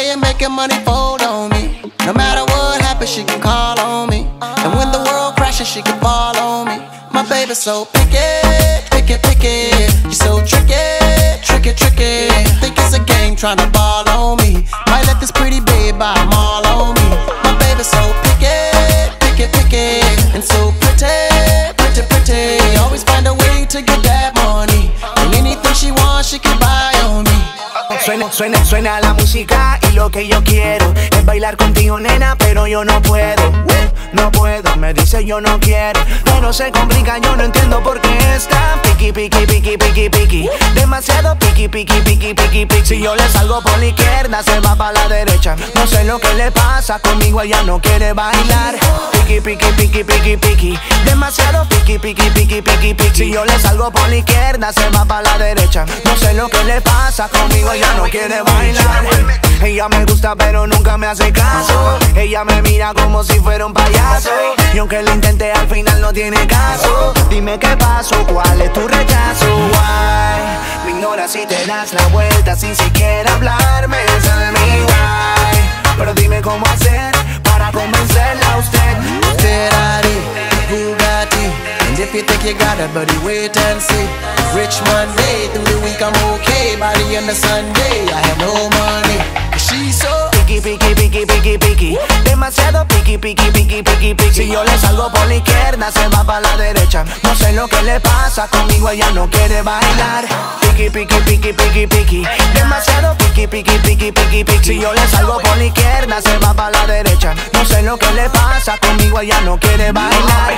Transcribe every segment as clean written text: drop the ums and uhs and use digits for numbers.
way of making money fold on me. No matter what happens, she can call on me. And when the world crashes, she can fall on me. My baby's so picky, picky, picky. She's so tricky, tricky, tricky. Think it's a game trying to ball on me. Might let this pretty babe buy them all on me. My baby's so picky, picky, picky. And so pretty, pretty, pretty. Always find a way to get that money. And anything she wants, she can buy on me. Suena la música y lo que yo quiero es bailar contigo, nena, pero yo no puedo. No puedo, me dice yo no quiero, pero se complica, yo no entiendo por qué está piqui, piqui, piqui, piqui, piqui. Demasiado piqui, piqui, piqui, piqui, piqui. Si yo le salgo por la izquierda, se va para la derecha. No sé lo que le pasa, conmigo ella no quiere bailar. Piqui, piqui, piqui, piqui, piqui. Demasiado piqui, piqui, piqui, piqui, piqui. Si yo le salgo por la izquierda, se va para la derecha. No sé lo que le pasa, conmigo ella no quiere bailar. Ella me gusta pero nunca me hace caso. Ella me mira como si fuera un payaso. Y aunque lo intenté al final no tiene caso. Dime qué pasó, cuál es tu rechazo. Why? Me ignoras y te das la vuelta sin siquiera hablarme. Tell me why. Pero dime cómo hacer para convencerla a usted. Ferrari, Bugatti. And if you think you got it, buddy, wait and see. Rich Monday, through the week I'm okay. By the end of Sunday, I have no money. She's so piqui, piqui, piqui, piqui, piqui. Demasiado piqui, piqui, piqui, piqui, piqui. Si yo le salgo por la izquierda, se va para la derecha. No sé lo que le pasa, conmigo ella no quiere bailar. Piqui, piqui, piqui, piqui, piqui. Demasiado piqui, piqui, piqui, piqui, piqui. Si yo le salgo por la izquierda, se va para la derecha. No sé lo que le pasa, conmigo ella no quiere bailar.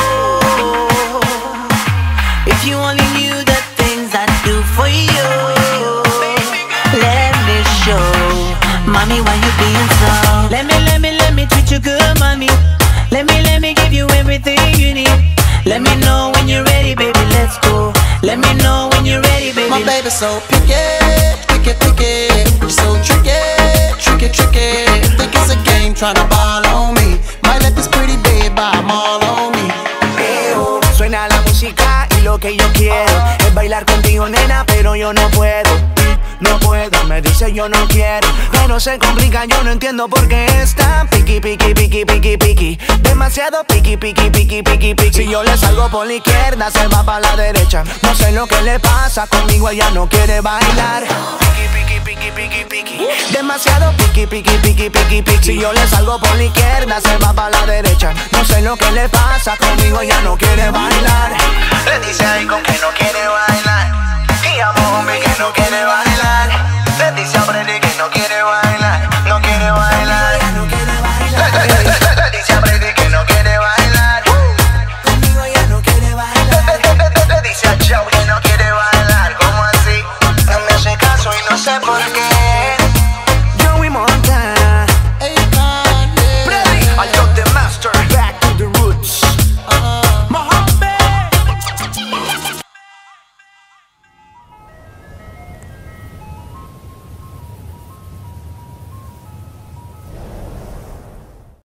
If you only knew the things I do for you, let me show. Mommy, why you being so? Let me treat you good, mommy. Let me give you everything you need. Let me know when you're ready, baby, let's go. Let me know when you're ready, baby. My baby's so picky, picky, picky. She's so tricky, tricky, tricky. Think it's a game trying to ball on me. Might let this pretty babe buy them all on me. Suena la música y lo que yo quiero es bailar contigo, nena, pero yo no puedo. No puedo, me dice yo no quiero, pero se complica, yo no entiendo por qué está piqui, piqui, piqui, piqui, piqui. Demasiado piqui, piqui, piqui, piqui, piqui. Si yo le salgo por la izquierda, se va para la derecha. No sé lo que le pasa, conmigo ella no quiere bailar. Piqui, piqui, piqui, piqui, piqui. Demasiado piqui, piqui, piqui, piqui, piqui. Si yo le salgo por la izquierda, se va para la derecha. No sé lo que le pasa, conmigo ella no quiere bailar. Le dice ahí con que no quiere bailar. Y a hombre que no quiere bailar. Le dice a Freddy que no quiere bailar.